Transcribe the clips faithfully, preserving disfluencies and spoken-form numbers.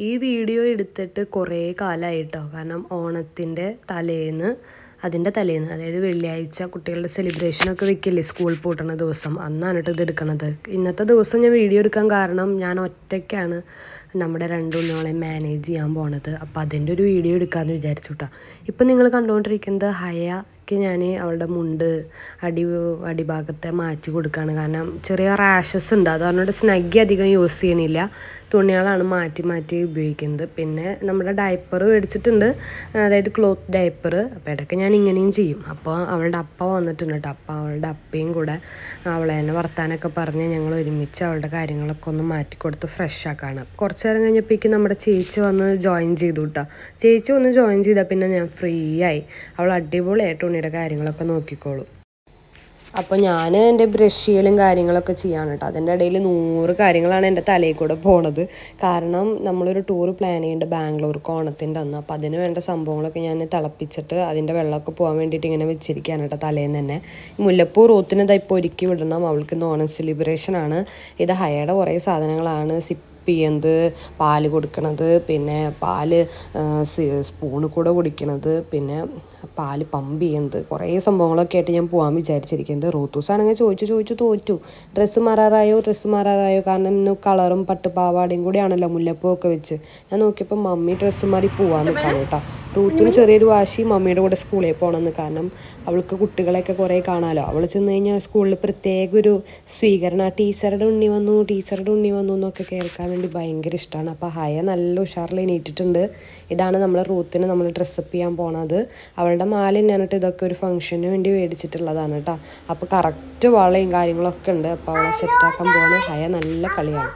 ഈ വീഡിയോ എടുത്തിട്ട് കുറേ കാലമായിട്ടോ. കാരണം ഓണത്തിൻ്റെ തലേന്ന് അതിൻ്റെ തലേന്ന് അതായത് വെള്ളിയാഴ്ച കുട്ടികളുടെ സെലിബ്രേഷനൊക്കെ വെക്കില്ലേ സ്കൂൾ പൂട്ടുന്ന ദിവസം, അന്നാണ് കേട്ടോ ഇത് എടുക്കണത്. ഇന്നത്തെ ദിവസം ഞാൻ വീഡിയോ എടുക്കാൻ കാരണം ഞാൻ ഒറ്റയ്ക്കാണ് നമ്മുടെ രണ്ടുണ്ണോളെ മാനേജ് ചെയ്യാൻ പോണത്. അപ്പോൾ അതിൻ്റെ ഒരു വീഡിയോ എടുക്കാമെന്ന് വിചാരിച്ചു കേട്ടോ. ഇപ്പം നിങ്ങൾ കണ്ടുകൊണ്ടിരിക്കുന്നത് ഹയക്ക് ഞാൻ അവളുടെ മുണ്ട് അടി അടിഭാഗത്തെ മാറ്റി കൊടുക്കുകയാണ്. കാരണം ചെറിയ റാഷസ് ഉണ്ട്, അത് പറഞ്ഞിട്ട് സ്നഗ്ഗി അധികം യൂസ് ചെയ്യണില്ല, തുണികളാണ് മാറ്റി മാറ്റി ഉപയോഗിക്കുന്നത്. പിന്നെ നമ്മുടെ ഡയപ്പർ മേടിച്ചിട്ടുണ്ട്, അതായത് ക്ലോത്ത് ഡയപ്പർ. അപ്പോൾ ഇടയ്ക്ക് ഞാൻ ഇങ്ങനെയും ചെയ്യും. അപ്പോൾ അവളുടെ അപ്പ വന്നിട്ടുണ്ട് കേട്ടോ. അപ്പോൾ അവളുടെ അപ്പയും കൂടെ അവളെ തന്നെ വർത്താനൊക്കെ പറഞ്ഞ് ഞങ്ങൾ ഒരുമിച്ച് അവളുടെ കാര്യങ്ങളൊക്കെ ഒന്ന് മാറ്റി കൊടുത്ത് ഫ്രഷ് ആക്കാണ്. കുറച്ച് നേരം കഴിഞ്ഞപ്പോഴേക്കും നമ്മുടെ ചേച്ചി വന്ന് ജോയിൻ ചെയ്തു കേട്ടോ. ചേച്ചി വന്ന് ജോയിൻ ചെയ്താൽ പിന്നെ ഞാൻ ഫ്രീ ആയി. അവൾ അടിപൊളിയായിട്ട് ഉണ്ണിയുടെ കാര്യങ്ങളൊക്കെ നോക്കിക്കോളും. അപ്പോൾ ഞാൻ എൻ്റെ ബ്രഷ് ചെയ്യലും കാര്യങ്ങളൊക്കെ ചെയ്യാണ് കേട്ടോ. അതിൻ്റെ ഇടയിൽ നൂറ് കാര്യങ്ങളാണ് എൻ്റെ തലയിൽ കൂടെ പോണത്. കാരണം നമ്മളൊരു ടൂർ പ്ലാൻ ചെയ്യുന്നുണ്ട് ബാംഗ്ലൂർക്ക് ഓണത്തിൻ്റെ അന്ന്. അപ്പോൾ അതിന് വേണ്ട സംഭവങ്ങളൊക്കെ ഞാൻ തിളപ്പിച്ചിട്ട് അതിൻ്റെ വെള്ളമൊക്കെ പോകാൻ വേണ്ടിയിട്ട് ഇങ്ങനെ വെച്ചിരിക്കുകയാണ് കേട്ടോ തലേന്ന് തന്നെ. മുല്ലപ്പൂ റൂത്തിന് ഇതാ ഇപ്പോൾ ഒരുക്കി വിടണം, അവൾക്ക് ഇന്ന് ഓണം സെലിബ്രേഷനാണ്. ഇത് ഹയയുടെ കുറേ സാധനങ്ങളാണ്, സിപ്പ് ചെയ്യുന്നത്, പാല് കൊടുക്കണത്, പിന്നെ പാല് സ്പൂണ് കൂടെ കുടിക്കണത്, പിന്നെ പാല് പമ്പ് ചെയ്യുന്നത്, കുറേ സംഭവങ്ങളൊക്കെ ആയിട്ട് ഞാൻ പോകാൻ വിചാരിച്ചിരിക്കുന്നത്. റൂത്തൂസാണെങ്കിൽ ചോദിച്ചു ചോദിച്ചു തോറ്റു, ഡ്രസ്സ് മാറാറായോ ഡ്രസ്സ് മാറാറായോ കാരണം ഇന്ന് കളറും പട്ടുപാവാടയും കൂടിയാണല്ലോ മുല്ലപ്പൂ ഒക്കെ വെച്ച്. ഞാൻ നോക്കിയപ്പോൾ മമ്മി ഡ്രസ്സ് മാറി പോകാൻ നിൽക്കാണ് കേട്ടോ. റൂത്തിന് ചെറിയൊരു വാശി മമ്മിയുടെ കൂടെ സ്കൂളിൽ പോകണമെന്ന്. കാരണം അവൾക്ക് കുട്ടികളെയൊക്കെ കുറേ കാണാമല്ലോ. അവൾ ചെന്ന് കഴിഞ്ഞാൽ സ്കൂളിൽ പ്രത്യേക ഒരു സ്വീകരണം, ടീച്ചറുടെ ഉണ്ണി വന്നു ടീച്ചറുടെ ഉണ്ണി വന്നു എന്നൊക്കെ കേൾക്കാൻ വേണ്ടി ഭയങ്കര ഇഷ്ടമാണ്. അപ്പോൾ ഹയ നല്ല ഉഷാറിൽ എണീറ്റിട്ടുണ്ട്. ഇതാണ് നമ്മൾ റൂത്തിന് നമ്മൾ ഡ്രസ്സപ്പ് ചെയ്യാൻ പോണത്. അവളുടെ മാല തന്നെയാണ് കേട്ടോ. ഇതൊക്കെ ഒരു ഫംഗ്ഷന് വേണ്ടി മേടിച്ചിട്ടുള്ളതാണ് കേട്ടോ. അപ്പോൾ കറക്റ്റ് വളയും കാര്യങ്ങളൊക്കെ ഉണ്ട്. അപ്പോൾ അവളെ സെറ്റാക്കാൻ പോവാണ്. ഹയ നല്ല കളിയാണ്.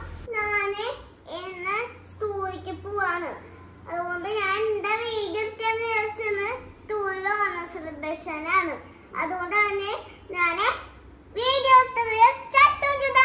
അതുകൊണ്ട് തന്നെ ഞാൻ വീഡിയോ സ്റ്റാർട്ട് ചെയ്തു.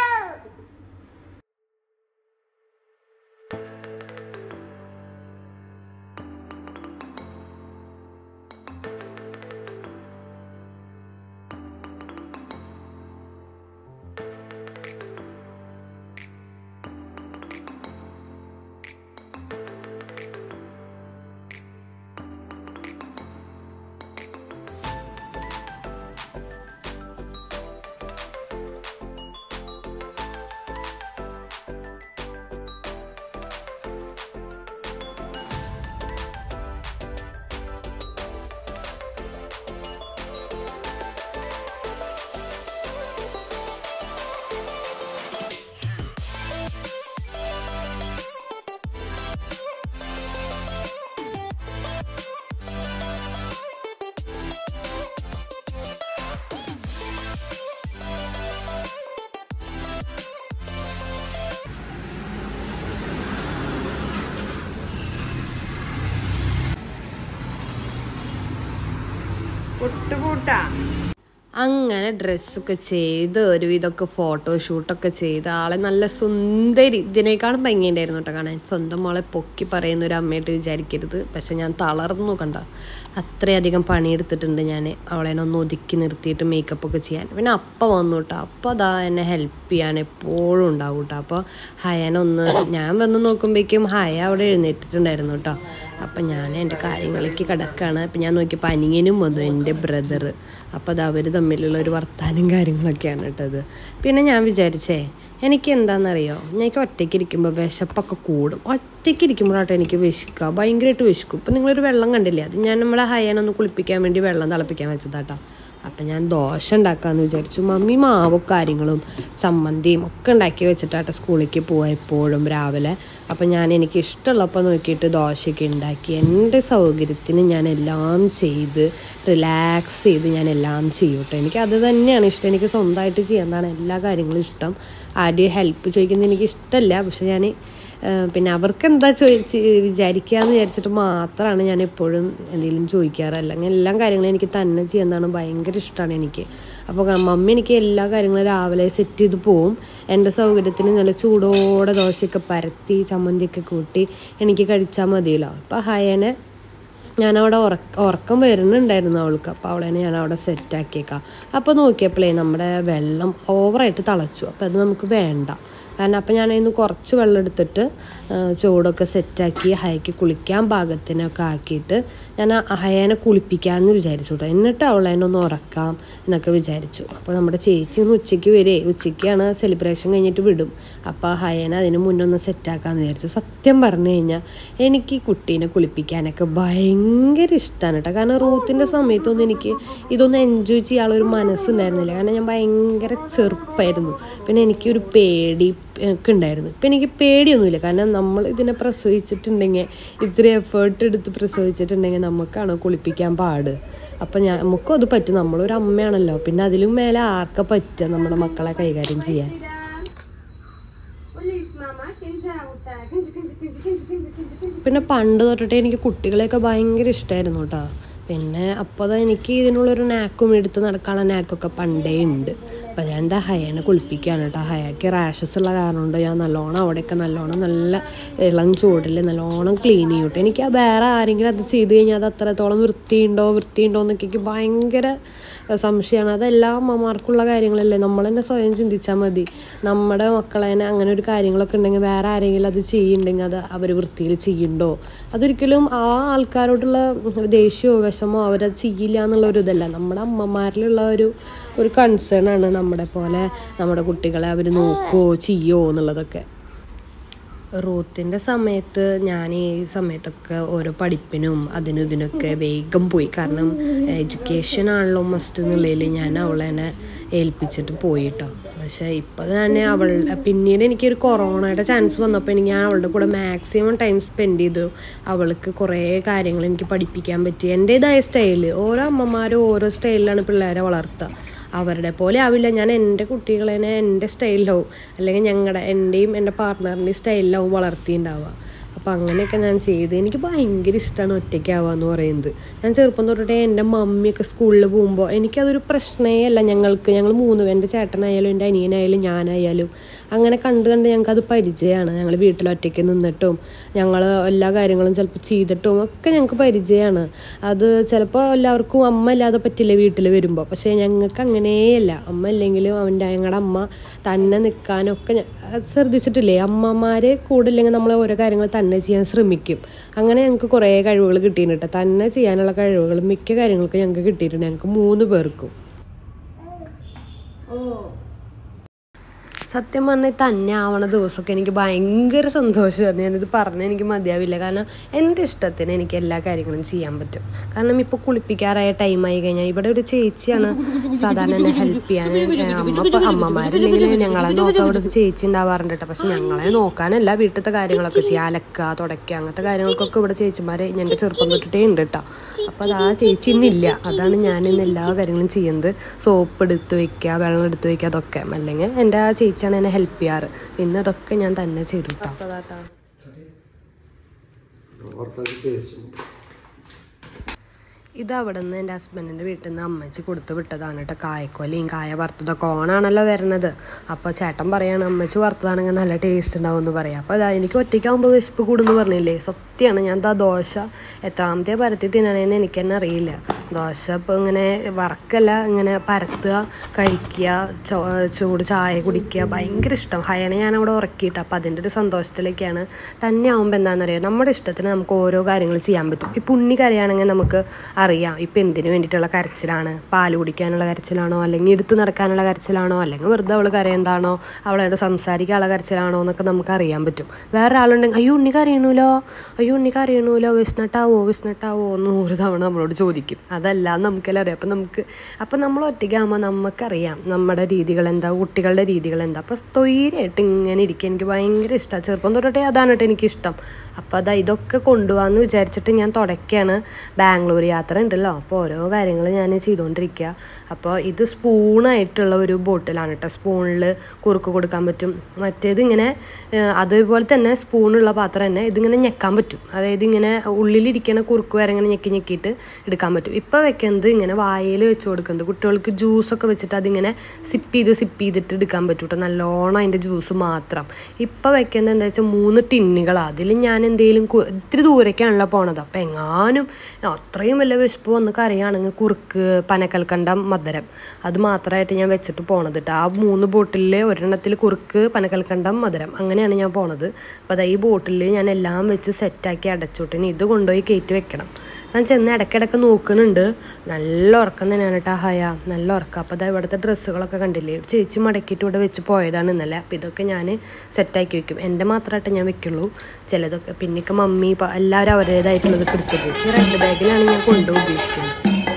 അങ്ങനെ ഡ്രസ്സൊക്കെ ചെയ്ത് ഒരുവിധമൊക്കെ ഫോട്ടോഷൂട്ടൊക്കെ ചെയ്ത് ആളെ നല്ല സുന്ദരി, ഇതിനേക്കാളും ഭംഗിയുണ്ടായിരുന്നു കേട്ടോ കാണാൻ. സ്വന്തം മോളെ പൊക്കി പറയുന്ന ഒരു അമ്മയായിട്ട് വിചാരിക്കരുത്. പക്ഷെ ഞാൻ തളർന്നു കണ്ട, അത്രയധികം പണിയെടുത്തിട്ടുണ്ട് ഞാൻ അവളെ ഒന്ന് ഒതുക്കി നിർത്തിയിട്ട് മേക്കപ്പൊക്കെ ചെയ്യാൻ. പിന്നെ അപ്പം വന്നു കേട്ടോ. അപ്പോൾ അതാ എന്നെ ഹെൽപ്പ് ചെയ്യാൻ എപ്പോഴും ഉണ്ടാവും കേട്ടോ. അപ്പോൾ ഹയനൊന്ന് ഞാൻ വന്ന് നോക്കുമ്പോഴേക്കും ഹയ അവിടെ എഴുന്നേറ്റിട്ടുണ്ടായിരുന്നു കേട്ടോ. അപ്പം ഞാൻ എൻ്റെ കാര്യങ്ങളിലേക്ക് കിടക്കുകയാണ്. അപ്പം ഞാൻ നോക്കിയപ്പോൾ അനിയനും വന്നു, എൻ്റെ ബ്രദർ. അപ്പോൾ അത് അവർ തമ്മിലുള്ള ഒരു വർത്താനം കാര്യങ്ങളൊക്കെയാണ് കേട്ടത്. പിന്നെ ഞാൻ വിചാരിച്ചേ എനിക്ക് എന്താണെന്നറിയോ, എനിക്ക് ഒറ്റയ്ക്ക് ഇരിക്കുമ്പോൾ വിശപ്പൊക്കെ കൂടും. ഒറ്റയ്ക്ക് ഇരിക്കുമ്പോഴാട്ടോ എനിക്ക് വിശക്കുക, ഭയങ്കരമായിട്ട് വിശക്കും. ഇപ്പം നിങ്ങളൊരു വെള്ളം കണ്ടില്ലേ, അത് ഞാൻ നമ്മളെ ഹയനൊന്ന് കുളിപ്പിക്കാൻ വേണ്ടി വെള്ളം തിളപ്പിക്കാൻ വെച്ചതാട്ടോ. അപ്പം ഞാൻ ദോശ ഉണ്ടാക്കാമെന്ന് വിചാരിച്ചു. മമ്മി മാവും കാര്യങ്ങളും ചമ്മന്തിയും ഒക്കെ ഉണ്ടാക്കി വെച്ചിട്ടാട്ടോ സ്കൂളിലേക്ക് പോവാം എപ്പോഴും രാവിലെ. അപ്പം ഞാൻ എനിക്ക് ഇഷ്ടമുള്ളപ്പോൾ നോക്കിയിട്ട് ദോശയൊക്കെ ഉണ്ടാക്കി എൻ്റെ സൗകര്യത്തിന് ഞാൻ എല്ലാം ചെയ്ത് റിലാക്സ് ചെയ്ത് ഞാൻ എല്ലാം ചെയ്യും കേട്ടോ. എനിക്ക് അത് തന്നെയാണ് ഇഷ്ടം. എനിക്ക് സ്വന്തമായിട്ട് ചെയ്യാനാണ് എല്ലാ കാര്യങ്ങളും ഇഷ്ടം. ആദ്യം ഹെൽപ്പ് ചോദിക്കുന്നത് എനിക്ക് ഇഷ്ടമല്ല. പക്ഷെ ഞാൻ പിന്നെ അവർക്ക് എന്താ ചോദിച്ച് വിചാരിക്കുക എന്ന് വിചാരിച്ചിട്ട് മാത്രമാണ് ഞാൻ എപ്പോഴും എന്തെങ്കിലും ചോദിക്കാറ്. അല്ലെങ്കിൽ എല്ലാ കാര്യങ്ങളും എനിക്ക് തന്നെ ചെയ്യുന്നതാണ് ഭയങ്കര ഇഷ്ടമാണ് എനിക്ക്. അപ്പോൾ മമ്മി എനിക്ക് എല്ലാ കാര്യങ്ങളും രാവിലെ സെറ്റ് ചെയ്ത് പോവും. എൻ്റെ സൗകര്യത്തിന് നല്ല ചൂടോടെ ദോശയൊക്കെ പരത്തി ചമ്മന്തിയൊക്കെ കൂട്ടി എനിക്ക് കഴിച്ചാൽ മതിയല്ലോ. അപ്പോൾ ഹയനെ ഞാനവിടെ ഉറക്ക ഉറക്കം വരുന്നുണ്ടായിരുന്നു അവൾക്ക്. അപ്പോൾ അവളെ ഞാൻ അവിടെ സെറ്റാക്കിയേക്കാം. അപ്പോൾ നോക്കിയപ്പോഴേ നമ്മുടെ വെള്ളം ഓവറായിട്ട് തിളച്ചു. അപ്പോൾ അത് നമുക്ക് വേണ്ട. കാരണം അപ്പം ഞാനതിന് കുറച്ച് വെള്ളം എടുത്തിട്ട് ചൂടൊക്കെ സെറ്റാക്കി ഹയക്ക് കുളിക്കാൻ പാകത്തിനൊക്കെ ആക്കിയിട്ട് ഞാൻ ഹയേനെ കുളിപ്പിക്കാമെന്ന് വിചാരിച്ചു കേട്ടോ. എന്നിട്ട് അവളെ ഒന്ന് ഉറക്കാം എന്നൊക്കെ വിചാരിച്ചു. അപ്പോൾ നമ്മുടെ ചേച്ചി ഒന്ന് ഉച്ചയ്ക്ക് വരെ, ഉച്ചയ്ക്കാണ് സെലിബ്രേഷൻ കഴിഞ്ഞിട്ട് വിടും. അപ്പോൾ ഹയേനെ അതിന് മുന്നേ ഒന്ന് സെറ്റാക്കാമെന്ന് വിചാരിച്ചു. സത്യം പറഞ്ഞു കഴിഞ്ഞാൽ എനിക്ക് ഈ കുട്ടീനെ കുളിപ്പിക്കാനൊക്കെ ഭയങ്കര ഇഷ്ടമാണ് കേട്ടോ. കാരണം റൂത്തിൻ്റെ സമയത്തൊന്നും എനിക്ക് ഇതൊന്നും എൻജോയ് ചെയ്യാനുള്ളൊരു മനസ്സുണ്ടായിരുന്നില്ല. കാരണം ഞാൻ ഭയങ്കര ചെറുപ്പമായിരുന്നു. പിന്നെ എനിക്കൊരു പേടി ഒക്കെ ഉണ്ടായിരുന്നു. ഇപ്പം എനിക്ക് പേടിയൊന്നുമില്ല. കാരണം നമ്മൾ ഇതിനെ പ്രസവിച്ചിട്ടുണ്ടെങ്കിൽ, ഇത്ര എഫേർട്ട് എടുത്ത് പ്രസവിച്ചിട്ടുണ്ടെങ്കിൽ നമുക്കാണോ കുളിപ്പിക്കാൻ പാട്. അപ്പം ഞാൻ നമുക്കും അത് പറ്റും. നമ്മളൊരു അമ്മയാണല്ലോ. പിന്നെ അതിലും മേലെ ആർക്കെ പറ്റുക നമ്മുടെ മക്കളെ കൈകാര്യം ചെയ്യാൻ. പിന്നെ പണ്ട് തൊട്ടിട്ട് എനിക്ക് കുട്ടികളെയൊക്കെ ഭയങ്കര ഇഷ്ടമായിരുന്നു കേട്ടോ. പിന്നെ അപ്പോൾ അത് എനിക്ക് ഇതിനുള്ളൊരു നാക്കും എടുത്ത് നടക്കാനുള്ള നാക്കൊക്കെ പണ്ടേ ഉണ്ട്. അപ്പോൾ ഞാൻ എന്താ ഹയേനെ കുളിപ്പിക്കുകയാണ് കേട്ടോ. ഹയക്ക് റാഷസ് ഉള്ള കാരണം കൊണ്ട് ഞാൻ നല്ലോണം അവിടെയൊക്കെ നല്ലോണം നല്ല ഇളം ചൂടിൽ നല്ലോണം ക്ലീൻ ചെയ്യും കേട്ടോ. എനിക്ക് വേറെ ആരെങ്കിലും അത് ചെയ്ത് കഴിഞ്ഞാൽ അത് അത്രത്തോളം വൃത്തിയുണ്ടോ വൃത്തിയുണ്ടോ എന്നൊക്കെ എനിക്ക് ഭയങ്കര സംശയമാണ്. അതെല്ലാ അമ്മമാർക്കുള്ള കാര്യങ്ങളല്ലേ. നമ്മൾ തന്നെ സ്വയം ചിന്തിച്ചാൽ മതി. നമ്മുടെ മക്കളെ അങ്ങനെ ഒരു കാര്യങ്ങളൊക്കെ ഉണ്ടെങ്കിൽ വേറെ ആരെങ്കിലും അത് ചെയ്യുന്നുണ്ടെങ്കിൽ അത് അവർ വൃത്തിയിൽ ചെയ്യുന്നുണ്ടോ? അതൊരിക്കലും ആ ആൾക്കാരോടുള്ള ദേഷ്യമോ വിഷമോ അവരത് ചെയ്യില്ല എന്നുള്ളൊരു ഇതല്ല. നമ്മുടെ അമ്മമാരിലുള്ള ഒരു ഒരു കൺസേൺ ആണ് നമ്മുടെ പോലെ നമ്മുടെ കുട്ടികളെ അവർ നോക്കുമോ ചെയ്യോ എന്നുള്ളതൊക്കെ. റൂത്തിൻ്റെ സമയത്ത് ഞാൻ ഈ സമയത്തൊക്കെ ഓരോ പഠിപ്പിനും അതിനും ഇതിനൊക്കെ വേഗം പോയി. കാരണം എഡ്യൂക്കേഷൻ ആണല്ലോ മസ്റ്റ് എന്നുള്ളതിൽ ഞാൻ അവളെ തന്നെ ഏൽപ്പിച്ചിട്ട് പോയി കേട്ടോ. പക്ഷേ ഇപ്പോൾ ഞാൻ അവൾ പിന്നീട് എനിക്കൊരു കൊറോണയുടെ ചാൻസ് വന്നപ്പോൾ എനിക്ക് ഞാൻ അവളുടെ കൂടെ മാക്സിമം ടൈം സ്പെൻഡ് ചെയ്തു. അവൾക്ക് കുറേ കാര്യങ്ങൾ എനിക്ക് പഠിപ്പിക്കാൻ പറ്റി. എൻ്റേതായ സ്റ്റൈല്. ഓരോ അമ്മമാരും ഓരോ സ്റ്റൈലിലാണ് പിള്ളേരെ വളർത്തുക. അവരുടെ പോലെ ആവില്ല. ഞാൻ എൻ്റെ കുട്ടികളെ എൻ്റെ സ്റ്റൈലിലാവും, അല്ലെങ്കിൽ ഞങ്ങളുടെ എൻ്റെയും എൻ്റെ പാർട്ട്ണറിൻ്റെയും സ്റ്റൈലിലാവും വളർത്തിയിട്ടുണ്ടാവുക. അപ്പോൾ അങ്ങനെയൊക്കെ ഞാൻ ചെയ്ത് എനിക്ക് ഭയങ്കര ഇഷ്ടമാണ് ഒറ്റയ്ക്കാവുക എന്ന് പറയുന്നത്. ഞാൻ ചെറുപ്പം തൊട്ടിട്ടേ എൻ്റെ മമ്മിയൊക്കെ സ്കൂളിൽ പോകുമ്പോൾ എനിക്കതൊരു പ്രശ്നമേ അല്ല. ഞങ്ങൾക്ക് ഞങ്ങൾ മൂന്ന്, എൻ്റെ ചേട്ടനായാലും എൻ്റെ അനിയനായാലും ഞാനായാലും അങ്ങനെ കണ്ട് കണ്ട് ഞങ്ങൾക്കത് പരിചയമാണ്. ഞങ്ങൾ വീട്ടിൽ ഒറ്റയ്ക്ക് നിന്നിട്ടും ഞങ്ങൾ എല്ലാ കാര്യങ്ങളും ചിലപ്പോൾ ചെയ്തിട്ടും ഒക്കെ ഞങ്ങൾക്ക് പരിചയമാണ്. അത് ചിലപ്പോൾ എല്ലാവർക്കും അമ്മ ഇല്ലാതെ പറ്റില്ല വീട്ടിൽ വരുമ്പോൾ. പക്ഷേ ഞങ്ങൾക്ക് അങ്ങനെയല്ല. അമ്മ ഇല്ലെങ്കിലും അവൻ്റെ ഞങ്ങളുടെ അമ്മ തന്നെ നിൽക്കാനൊക്കെ ശ്രദ്ധിച്ചിട്ടില്ലേ. അമ്മമാർ കൂടെ ഇല്ലെങ്കിൽ നമ്മൾ ഓരോ കാര്യങ്ങൾ തന്നെ ചെയ്യാൻ ശ്രമിക്കും. അങ്ങനെ ഞങ്ങൾക്ക് കുറേ കഴിവുകൾ കിട്ടിയിട്ടുണ്ട്. തന്നെ ചെയ്യാനുള്ള കഴിവുകൾ മിക്ക കാര്യങ്ങൾക്ക് ഞങ്ങൾക്ക് കിട്ടിയിട്ടുണ്ട്. ഞങ്ങൾക്ക് മൂന്ന് പേർക്കും. സത്യം പറഞ്ഞാൽ തന്നെ ആവണ ദിവസമൊക്കെ എനിക്ക് ഭയങ്കര സന്തോഷമായിരുന്നു. ഞാനിത് പറഞ്ഞാൽ എനിക്ക് മതിയാവില്ല. കാരണം എൻ്റെ ഇഷ്ടത്തിന് എനിക്ക് എല്ലാ കാര്യങ്ങളും ചെയ്യാൻ പറ്റും. കാരണം ഇപ്പോൾ കുളിപ്പിക്കാറായ ടൈമായി കഴിഞ്ഞാൽ ഇവിടെ ഒരു ചേച്ചിയാണ് സാധാരണ എന്നെ ഹെൽപ്പ് ചെയ്യാൻ. അമ്മ ഇപ്പോൾ അമ്മമാരില്ലെങ്കിൽ ഞങ്ങളെ നോക്കാൻ ഇവിടെ ഒരു ചേച്ചി ഉണ്ടാവാറുണ്ട് കേട്ടോ. പക്ഷെ ഞങ്ങളെ നോക്കാനല്ല, വീട്ടിലത്തെ കാര്യങ്ങളൊക്കെ ചെയ്യുക, അലക്കുക, തുടയ്ക്കുക, അങ്ങനത്തെ കാര്യങ്ങൾക്കൊക്കെ ഇവിടെ ചേച്ചിമാരെ എൻ്റെ ചെറുപ്പം തൊട്ടിട്ടേ ഉണ്ട് കേട്ടോ. അപ്പോൾ അത് ആ ചേച്ചി ഇന്നില്ല. അതാണ് ഞാൻ ഇന്ന് എല്ലാ കാര്യങ്ങളും ചെയ്യുന്നത്. സോപ്പ് എടുത്ത് വയ്ക്കുക, വെള്ളം എടുത്ത് വയ്ക്കുക, അതൊക്കെ. അല്ലെങ്കിൽ എൻ്റെ ആ ചേച്ചി എന്നെ ഹെൽപ്പ് ചെയ്യാറ്. പിന്നെ അതൊക്കെ ഞാൻ തന്നെ ചെയ്തു കേട്ടോ. ഇത് അവിടെ നിന്ന് എൻ്റെ ഹസ്ബൻഡിൻ്റെ വീട്ടിൽ നിന്ന് അമ്മച്ചി കൊടുത്ത് വിട്ടതാണ് കേട്ടോ. കായക്കൊലയും കായ വറുത്തതൊക്കെ ഓണാണല്ലോ വരണത്. അപ്പോൾ ചേട്ടൻ പറയാണ് അമ്മച്ചി വറുത്തതാണെങ്കിൽ നല്ല ടേസ്റ്റ് ഉണ്ടാവും എന്ന് പറയാം. അപ്പോൾ അതാ എനിക്ക് ഒറ്റയ്ക്കാവുമ്പോൾ വിശപ്പ് കൂടുമെന്ന് പറഞ്ഞില്ലേ, സത്യമാണ്. ഞാൻ എന്താ ദോശ എത്രാമത്തെ പരത്തി തിന്നണേന്ന് എനിക്ക് തന്നെ അറിയില്ല. ദോശ ഇപ്പോൾ ഇങ്ങനെ വറക്കല്ല, ഇങ്ങനെ പരത്തുക, കഴിക്കുക, ചൂട് ചായ കുടിക്കുക, ഭയങ്കര ഇഷ്ടം. ഹയനെ ഞാൻ അവിടെ ഉറക്കിയിട്ട് അപ്പോൾ അതിൻ്റെ ഒരു സന്തോഷത്തിലേക്കാണ്. തന്നെ ആവുമ്പോൾ എന്താണെന്നറിയാം, നമ്മുടെ ഇഷ്ടത്തിന് നമുക്ക് ഓരോ കാര്യങ്ങൾ ചെയ്യാൻ പറ്റും. ഇപ്പോൾ ഉണ്ണി കരയാണെങ്കിൽ നമുക്ക് അറിയാം ഇപ്പം എന്തിനു വേണ്ടിയിട്ടുള്ള കരച്ചിലാണ്. പാല് കുടിക്കാനുള്ള കരച്ചിലാണോ, അല്ലെങ്കിൽ എടുത്ത് നടക്കാനുള്ള കരച്ചിലാണോ, അല്ലെങ്കിൽ വെറുതെ അവൾ കരയെന്താണോ, അവളോട് സംസാരിക്കാനുള്ള കരച്ചിലാണോ എന്നൊക്കെ നമുക്ക് അറിയാൻ പറ്റും. വേറെ ആളുണ്ടെങ്കിൽ അയ്യോ ഉണ്ണി കരയണൂലോ, അയ്യോ ഉണ്ണി കരയണൂലോ, വിസ്നട്ടാവോ വിസ്നട്ടാവോ എന്ന് നൂറ് തവണ നമ്മളോട് ചോദിക്കും. അതല്ല നമുക്കെല്ലാം അറിയാം. അപ്പം നമുക്ക് അപ്പം നമ്മൾ ഒറ്റയ്ക്കാകുമ്പോൾ നമുക്കറിയാം നമ്മുടെ രീതികൾ എന്താ, കുട്ടികളുടെ രീതികൾ എന്താ. അപ്പോൾ തൊയ്യായിട്ട് ഇങ്ങനെ ഇരിക്കുക എനിക്ക് ഭയങ്കര ഇഷ്ടമാണ്. ചെറുപ്പം തൊട്ടേ അതാണ് കേട്ടോ എനിക്കിഷ്ടം. അപ്പോൾ അതാ ഇതൊക്കെ കൊണ്ടുപോകാമെന്ന് വിചാരിച്ചിട്ട് ഞാൻ തുടയ്ക്കുകയാണ്. ബാംഗ്ലൂർ യാത്ര ഉണ്ടല്ലോ, അപ്പോൾ ഓരോ കാര്യങ്ങൾ ഞാൻ ചെയ്തുകൊണ്ടിരിക്കുക. അപ്പോൾ ഇത് സ്പൂണായിട്ടുള്ള ഒരു ബോട്ടിലാണ് കേട്ടോ. സ്പൂണിൽ കുറുക്ക് കൊടുക്കാൻ പറ്റും. മറ്റേത് ഇങ്ങനെ അതുപോലെ തന്നെ സ്പൂണുള്ള പാത്രം തന്നെ ഇതിങ്ങനെ ഞെക്കാൻ പറ്റും. അതായത് ഇങ്ങനെ ഉള്ളിലിരിക്കണ കുറുക്ക് വരെ ഇങ്ങനെ ഞെക്കി ഞെക്കിയിട്ട് എടുക്കാൻ പറ്റും. ഇപ്പോൾ വെക്കുന്നത് ഇങ്ങനെ വായിൽ വെച്ച് കൊടുക്കുന്നത് കുട്ടികൾക്ക് ജ്യൂസൊക്കെ വെച്ചിട്ട് അതിങ്ങനെ സിപ്പ് ചെയ്ത് സിപ്പ് ചെയ്തിട്ട് എടുക്കാൻ പറ്റും കേട്ടോ. നല്ലോണം അതിൻ്റെ ജ്യൂസ് മാത്രം. ഇപ്പോൾ വെക്കുന്നത് എന്താ വെച്ചാൽ മൂന്ന് ടിന്നുകളാണ്. അതിൽ ഞാൻ എന്തെങ്കിലും ഇത്തിരി ദൂരേക്കാണല്ലോ പോണത്. അപ്പോൾ എങ്ങാനും അത്രയും വലിയ വിശപ്പ് വന്ന് കറിയാണെങ്കിൽ കുറുക്ക്, പനക്കൽക്കണ്ടം, മധുരം, അത് മാത്രമായിട്ട് ഞാൻ വെച്ചിട്ട് പോണത് കേട്ടോ. ആ മൂന്ന് ബോട്ടിലിൽ ഒരെണ്ണത്തിൽ കുറുക്ക്, പനക്കൽക്കണ്ടം, മധുരം, അങ്ങനെയാണ് ഞാൻ പോണത്. അപ്പോൾ അതാ ഈ ബോട്ടിൽ ഞാൻ എല്ലാം വെച്ച് സെറ്റാക്കി അടച്ചോട്ട്. ഇനി ഇത് കൊണ്ടുപോയി കയറ്റി വെക്കണം. ഞാൻ ചെന്ന് ഇടയ്ക്കിടയ്ക്ക് നോക്കുന്നുണ്ട്. നല്ല ഉറക്കം തന്നെയാണ് കേട്ടോ ഹയ, നല്ല ഉറക്കം. അപ്പോൾ അതാ ഇവിടുത്തെ ഡ്രസ്സുകളൊക്കെ കണ്ടില്ലേ, ചേച്ചി മടക്കിയിട്ട് ഇവിടെ വെച്ച് പോയതാണ് ഇന്നലെ. അപ്പോൾ ഇതൊക്കെ ഞാൻ സെറ്റാക്കി വെക്കും. എൻ്റെ മാത്രമായിട്ട് ഞാൻ വെക്കുള്ളൂ. ചിലതൊക്കെ പിന്നൊക്കെ മമ്മി എല്ലാവരും അവരുടേതായിട്ടുള്ളതൊക്കെ എടുത്തത്. ഈ റെഡ് ബാഗിലാണ് ഞാൻ കൊണ്ടുപോയി ഉദ്ദേശിക്കുന്നത്.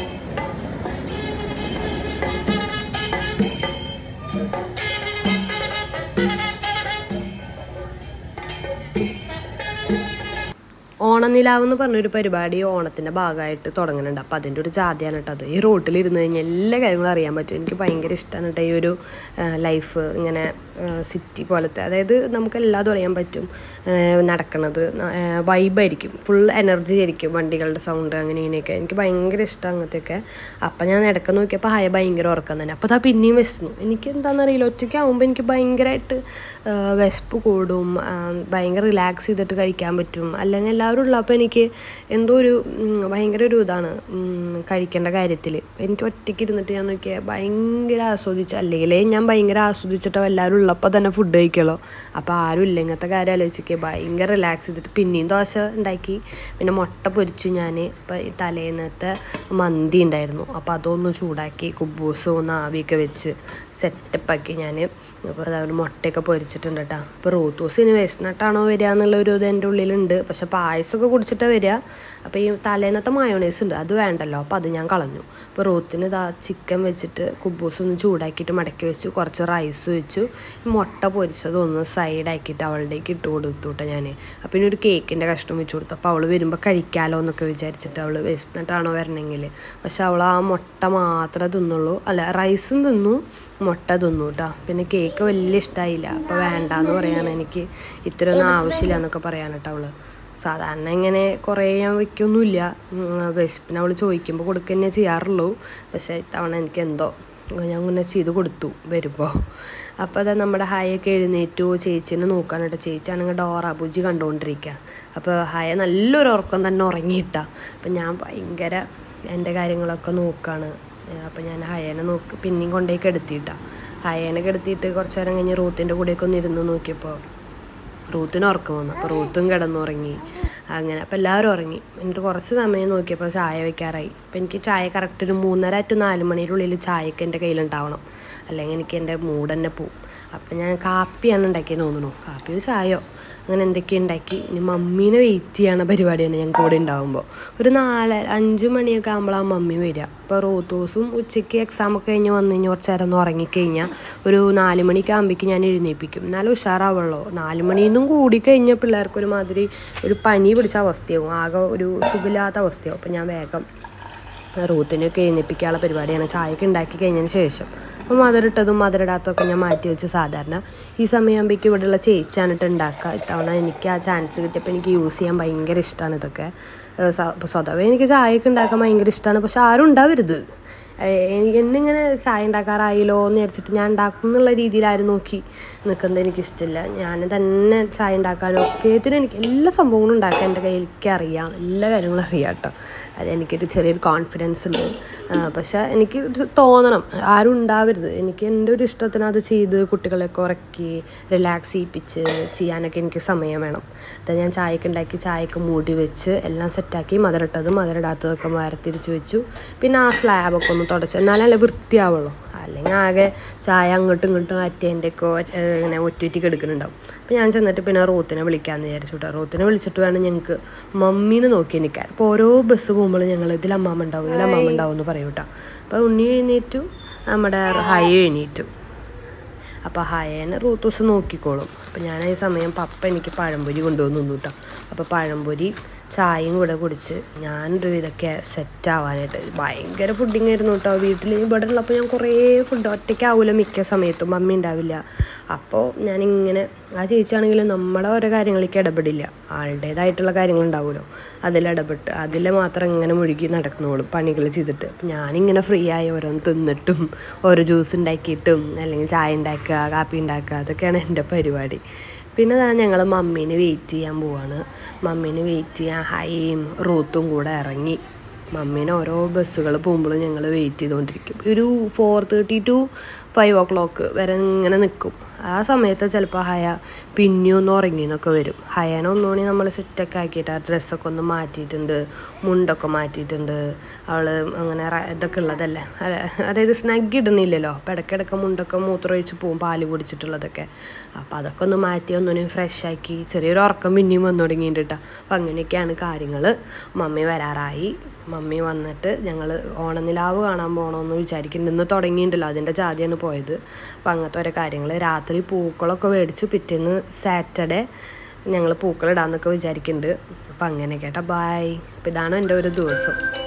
ഓണനിലാവെന്ന് പറഞ്ഞൊരു പരിപാടി ഓണത്തിൻ്റെ ഭാഗമായിട്ട് തുടങ്ങുന്നുണ്ട്. അപ്പോൾ അതിൻ്റെ ഒരു ജാതിയാണ് കേട്ടോ അത്. ഈ റോട്ടിലിരുന്ന് കഴിഞ്ഞാൽ എല്ലാ കാര്യങ്ങളും അറിയാൻ പറ്റും. എനിക്ക് ഭയങ്കര ഇഷ്ടമാണ് കേട്ടോ ഈ ഒരു ലൈഫ്, ഇങ്ങനെ സിറ്റി പോലത്തെ. അതായത് നമുക്ക് എല്ലാതും അറിയാൻ പറ്റും. നടക്കണത് വൈബായിരിക്കും, ഫുൾ എനർജി ആയിരിക്കും, വണ്ടികളുടെ സൗണ്ട് അങ്ങനെ ഇങ്ങനെയൊക്കെ. എനിക്ക് ഭയങ്കര ഇഷ്ടം അങ്ങനത്തെയൊക്കെ. അപ്പം ഞാൻ ഇടയ്ക്ക് നോക്കിയപ്പോൾ ഹയ ഭയങ്കര ഉറക്കം തന്നെ. അപ്പോൾ അതാ പിന്നെയും വിശന്നു. എനിക്ക് എന്താണെന്നറിയില്ല, ഒറ്റയ്ക്ക് ആകുമ്പോൾ എനിക്ക് ഭയങ്കരമായിട്ട് വിശപ്പ് കൂടും, ഭയങ്കര റിലാക്സ് ചെയ്തിട്ട് കഴിക്കാൻ പറ്റും. അല്ലെങ്കിൽ എല്ലാവരും ഉള്ളപ്പോൾ എനിക്ക് എന്തോ ഒരു ഭയങ്കര ഒരു ഇതാണ് കഴിക്കേണ്ട കാര്യത്തിൽ. എനിക്ക് ഒറ്റയ്ക്ക് ഇരുന്നിട്ട് ഞാൻ നോക്കിയാൽ ഭയങ്കര ആസ്വദിച്ച്, അല്ലെങ്കിലേ ഞാൻ ഭയങ്കര ആസ്വദിച്ചിട്ടോ എല്ലാവരും ഉള്ളപ്പോൾ തന്നെ ഫുഡ് കഴിക്കുമല്ലോ. അപ്പോൾ ആരും ഇല്ല, ഇങ്ങനത്തെ കാര്യം ആലോചിക്കുക ഭയങ്കര റിലാക്സ് ചെയ്തിട്ട് പിന്നെയും ദോശ ഉണ്ടാക്കി. പിന്നെ മുട്ട പൊരിച്ചു ഞാൻ. ഇപ്പം ഈ തലേന്നത്തെ മന്തി ഉണ്ടായിരുന്നു, അപ്പോൾ അതൊന്ന് ചൂടാക്കി കുബൂസും ഒന്ന് ആവിയൊക്കെ വെച്ച് സെറ്റപ്പാക്കി ഞാൻ. അപ്പോൾ അതൊരു മുട്ടയൊക്കെ പൊരിച്ചിട്ടുണ്ട് കേട്ടോ. അപ്പോൾ റോത്തൂസ് ഇനി വിശന്നിട്ടാണോ വരിക എന്നുള്ളൊരു ഇത് എൻ്റെ ഉള്ളിലുണ്ട്. പക്ഷെ പായസമൊക്കെ കുടിച്ചിട്ട് വരിക. അപ്പോൾ ഈ തലേന്നത്തെ മയോണൈസ് ഉണ്ട്, അത് വേണ്ടല്ലോ, അപ്പോൾ അത് ഞാൻ കളഞ്ഞു. അപ്പോൾ റോത്തിന് ഇതാ ചിക്കൻ വെച്ചിട്ട് കുബൂസ് ഒന്ന് ചൂടാക്കിയിട്ട് മടക്കി വെച്ചു, കുറച്ച് റൈസ് വെച്ചു, മുട്ട പൊരിച്ചതൊന്ന് സൈഡാക്കിയിട്ട് അവളുടേക്ക് ഇട്ട് കൊടുത്തു കേട്ടോ ഞാൻ. അപ്പോൾ ഇനി ഒരു കേക്കിൻ്റെ കഷ്ണം വെച്ച് കൊടുത്തു. അപ്പോൾ അവൾ വരുമ്പോൾ കഴിക്കാമല്ലോ എന്നൊക്കെ വിചാരിച്ചിട്ട് അവൾ വിശന്നിട്ടാണോ വരണമെങ്കിൽ. പക്ഷെ അവൾ ആ മുട്ട മാത്രമേ തിന്നുള്ളൂ, അല്ല റൈസും തിന്നു മുട്ട തിന്നു കേട്ടോ. പിന്നെ കേക്ക് വലിയ ഇഷ്ടമായില്ല, അപ്പോൾ വേണ്ടാന്ന് പറയാണ്, എനിക്ക് ഇത്രയൊന്നും ആവശ്യമില്ല എന്നൊക്കെ പറയാൻ കേട്ടോ അവൾ. സാധാരണ ഇങ്ങനെ കുറേ ഞാൻ വയ്ക്കൊന്നുമില്ല, വിശപ്പിന് അവൾ ചോദിക്കുമ്പോൾ കൊടുക്കുക തന്നെ ചെയ്യാറുള്ളൂ. പക്ഷേ ഇത്തവണ എനിക്ക് എന്തോ ഞാൻ ഇങ്ങനെ ചെയ്ത് കൊടുത്തു വരുമ്പോൾ. അപ്പോൾ അതാ നമ്മുടെ ഹയൊക്കെ എഴുന്നേറ്റു, ചേച്ചീനെ നോക്കാനായിട്ട്. ചേച്ചിയാണെങ്കിൽ ഡോറ ബുജി കണ്ടുകൊണ്ടിരിക്കുക. അപ്പോൾ ഹയ നല്ലൊരു ഉറക്കം തന്നെ ഉറങ്ങിയിട്ടാ. അപ്പം ഞാൻ ഭയങ്കര എൻ്റെ കാര്യങ്ങളൊക്കെ നോക്കുകയാണ്. അപ്പോൾ ഞാൻ ഹയേനെ നോക്കി പിന്നെയും കൊണ്ടേക്ക് കെടുത്തിയിട്ടാണ്. ഹയേനെ കെടുത്തിയിട്ട് കുറച്ച് നേരം കഴിഞ്ഞ് റൂത്തിൻ്റെ കൂടെയൊക്കെ ഒന്ന് ഇരുന്ന് നോക്കിയപ്പോൾ റൂത്തിന് ഉറക്കം വന്നു. അപ്പോൾ റൂത്തും കിടന്നുറങ്ങി. അങ്ങനെ അപ്പോൾ എല്ലാവരും ഉറങ്ങി. എന്നിട്ട് കുറച്ച് സമയം നോക്കിയപ്പോൾ ചായ വയ്ക്കാറായി. അപ്പോൾ എനിക്ക് ചായ കറക്റ്റ് ഒരു മൂന്നര ടു നാല് മണിയുടെ ഉള്ളിൽ ചായയൊക്കെ എൻ്റെ കയ്യിലുണ്ടാവണം, അല്ലെങ്കിൽ എനിക്ക് എൻ്റെ മൂഡ് തന്നെ പോവും. അപ്പം ഞാൻ കാപ്പിയാണ് ഉണ്ടാക്കിയത് തോന്നുന്നു, കാപ്പിയോ ചായയോ അങ്ങനെ എന്തൊക്കെ ഉണ്ടാക്കി. ഇനി മമ്മീനെ വെയിറ്റ് ചെയ്യണ പരിപാടിയാണ് ഞാൻ കൂടെ ഉണ്ടാകുമ്പോൾ. ഒരു നാല് അഞ്ച് മണിയൊക്കെ ആകുമ്പോഴാണ് മമ്മി വരിക. ഇപ്പോൾ റോത്തോസും ഉച്ചയ്ക്ക് എക്സാമൊക്കെ കഴിഞ്ഞ് വന്നു കഴിഞ്ഞാൽ കുറച്ച് നേരം ഒന്ന് ഉറങ്ങിക്കഴിഞ്ഞാൽ ഒരു നാല് മണിക്ക് ആകുമ്പോഴേക്കും ഞാൻ എഴുന്നേൽപ്പിക്കും. എന്നാലും ഉഷാറാവുള്ളൂ. നാല് മണിയിൽ നിന്നും കൂടി കഴിഞ്ഞാൽ പിള്ളേർക്കൊരു മാതിരി ഒരു പനി പിടിച്ച അവസ്ഥയാവും, ആകെ ഒരു സുഖമില്ലാത്ത അവസ്ഥയാവും. അപ്പോൾ ഞാൻ വേഗം റൂത്തിനൊക്കെ എഴുന്നേൽപ്പിക്കാനുള്ള പരിപാടിയാണ് ചായയൊക്കെ ഉണ്ടാക്കി കഴിഞ്ഞതിന് ശേഷം. അപ്പോൾ മധുരിട്ടതും മധുരിടാത്തതൊക്കെ ഞാൻ മാറ്റി വെച്ച് സാധാരണ ഈ സമയമാകുമ്പോഴേക്കും ഇവിടെയുള്ള ചേച്ചിയാണിട്ട് ഉണ്ടാക്കുക. ഇത്തവണ എനിക്ക് ആ ചാൻസ് കിട്ടിയപ്പോൾ എനിക്ക് യൂസ് ചെയ്യാൻ ഭയങ്കര ഇഷ്ടമാണ് ഇതൊക്കെ. സ്വതവേ എനിക്ക് ചായയൊക്കെ ഉണ്ടാക്കാൻ ഭയങ്കര ഇഷ്ടമാണ്. പക്ഷെ ആരും ഉണ്ടാവരുത്, എനിക്ക് എന്നിങ്ങനെ ചായ ഉണ്ടാക്കാറായില്ലോ എന്ന് വിചാരിച്ചിട്ട് ഞാൻ ഉണ്ടാക്കും എന്നുള്ള രീതിയിലാരും നോക്കി നിൽക്കുന്നത് എനിക്കിഷ്ടമില്ല. ഞാൻ തന്നെ ചായ ഉണ്ടാക്കാനും ഒക്കേത്തിനും എനിക്ക് എല്ലാ സംഭവങ്ങളും ഉണ്ടാക്കാൻ എൻ്റെ കയ്യിലേക്ക് അറിയാം, എല്ലാ കാര്യങ്ങളും അറിയാം കേട്ടോ. അതെനിക്കൊരു ചെറിയൊരു കോൺഫിഡൻസ് ഉണ്ട്. പക്ഷെ എനിക്ക് തോന്നണം ആരും ഉണ്ടാവരുത്. എനിക്ക് എൻ്റെ ഒരു ഇഷ്ടത്തിന് അത് ചെയ്ത് കുട്ടികളെയൊക്കെ ഉറക്കി റിലാക്സ് ചെയ്യിപ്പിച്ച് ചെയ്യാനൊക്കെ എനിക്ക് സമയം വേണം. അത് ഞാൻ ചായയൊക്കെ ഉണ്ടാക്കി ചായയൊക്കെ മൂടി വെച്ച് എല്ലാം സെറ്റാക്കി മധുരിട്ടതും മധുരിടാത്തതൊക്കെ മരത്തിരിച്ച് വെച്ചു. പിന്നെ ആ സ്ലാബൊക്കെ ഒന്ന് തുടച്ച്, എന്നാലല്ലേ വൃത്തിയാവുള്ളൂ. അല്ലെങ്കിൽ ആകെ ചായ അങ്ങോട്ടും ഇങ്ങോട്ടും അറ്റേൻ്റെയൊക്കെ ഇങ്ങനെ ഒറ്റ എടുക്കുന്നുണ്ടാവും. അപ്പോൾ ഞാൻ ചെന്നിട്ട് പിന്നെ റൂത്തിനെ വിളിക്കാമെന്ന് വിചാരിച്ചു കേട്ടോ. റൂത്തിനെ വിളിച്ചിട്ട് വേണം ഞങ്ങൾക്ക് മമ്മീനെ നോക്കി നിൽക്കാൻ. അപ്പോൾ ഓരോ ബസ് പോകുമ്പോൾ ഞങ്ങൾ ഇതിൽ അമ്മാമ്മ ഉണ്ടാവും ഇതിൽ അമ്മാമ്മ ഉണ്ടാവും എന്ന് പറയും കേട്ടോ. അപ്പോൾ ഉണ്ണി എഴുന്നേറ്റു, നമ്മുടെ ഹയ എഴുന്നേറ്റു. അപ്പോൾ ഹയേനെ റൂത്തൂസ് നോക്കിക്കോളും. അപ്പോൾ ഞാൻ ഈ സമയം പപ്പ എനിക്ക് പഴംപൊരി കൊണ്ടുവന്നു നിന്നു കേട്ടോ. അപ്പോൾ പഴംപൊരി ചായയും കൂടെ കുടിച്ച് ഞാനൊരു ഇതൊക്കെ സെറ്റാവാനായിട്ട് ഭയങ്കര ഫുഡിങ് ആയിരുന്നു കേട്ടോ. വീട്ടിൽ ഇവിടെ ഉള്ളപ്പോൾ ഞാൻ കുറേ ഫുഡ് ഒറ്റയ്ക്കാവില്ല മിക്ക സമയത്തും, മമ്മി ഉണ്ടാവില്ല. അപ്പോൾ ഞാനിങ്ങനെ ആ ചേച്ചിയാണെങ്കിൽ നമ്മുടെ ഓരോ കാര്യങ്ങളിലേക്ക് ഇടപെടില്ല, ആളുടേതായിട്ടുള്ള കാര്യങ്ങളുണ്ടാവുമല്ലോ അതിലിടപെട്ട് അതിൽ മാത്രം ഇങ്ങനെ മുഴുകി നടക്കുന്നോളും പണികൾ ചെയ്തിട്ട്. അപ്പം ഞാനിങ്ങനെ ഫ്രീ ആയി ഓരോന്ന് തിന്നിട്ടും ഓരോ ജ്യൂസ് ഉണ്ടാക്കിയിട്ടും അല്ലെങ്കിൽ ചായ ഉണ്ടാക്കുക കാപ്പി ഉണ്ടാക്കുക അതൊക്കെയാണ് എൻ്റെ പരിപാടി. പിന്നെ ഞങ്ങൾ മമ്മീനെ വെയിറ്റ് ചെയ്യാൻ പോവാണ്. മമ്മീനെ വെയിറ്റ് ചെയ്യാൻ ഹൈയും റൂത്തും കൂടെ ഇറങ്ങി. മമ്മീനെ ഓരോ ബസ്സുകൾ പോകുമ്പോഴും ഞങ്ങൾ വെയിറ്റ് ചെയ്തുകൊണ്ടിരിക്കും. ഒരു four thirty to five o'clock വരെ ഇങ്ങനെ നിൽക്കും. ആ സമയത്ത് ചിലപ്പോൾ ഹയ പിന്നെയൊന്ന് ഉറങ്ങിയെന്നൊക്കെ വരും. ഹയനെ ഒന്നുകൂടി നമ്മൾ സെറ്റൊക്കെ ആക്കിയിട്ട് ആ ഡ്രസ്സൊക്കെ ഒന്ന് മാറ്റിയിട്ടുണ്ട്, മുണ്ടൊക്കെ മാറ്റിയിട്ടുണ്ട്. അവൾ അങ്ങനെ ഇതൊക്കെ ഉള്ളതല്ലേ, അതായത് സ്നഗ് ഇടണില്ലല്ലോ. അപ്പം ഇടയ്ക്കിടയ്ക്ക് മുണ്ടൊക്കെ മൂത്രമൊഴിച്ച് പോവും, പാല് കുടിച്ചിട്ടുള്ളതൊക്കെ. അപ്പോൾ അതൊക്കെ ഒന്ന് മാറ്റി ഒന്നുകൂടി ഫ്രഷാക്കി ചെറിയൊരു ഉറക്കം പിന്നെയും വന്നു തുടങ്ങിയിട്ട് കേട്ടോ. അപ്പം അങ്ങനെയൊക്കെയാണ് കാര്യങ്ങൾ. മമ്മി വരാറായി. മമ്മി വന്നിട്ട് ഞങ്ങൾ ഓണനിലാവ് കാണാൻ പോകണമെന്ന് വിചാരിക്കുന്നുണ്ട്. ഇന്ന് തുടങ്ങിയിട്ടുണ്ടല്ലോ, അതിൻ്റെ ജാതിയാണ് പോയത്. അപ്പം അങ്ങനത്തെ ഓരോ കാര്യങ്ങൾ. രാത്രി പൂക്കളൊക്കെ മേടിച്ച് പിറ്റേന്ന് സാറ്റർഡേ ഞങ്ങൾ പൂക്കളിടാമെന്നൊക്കെ വിചാരിക്കുന്നുണ്ട്. അപ്പം അങ്ങനെ കേട്ടോ. ബായ്. അപ്പം ഇതാണ് എൻ്റെ ഒരു ദിവസം.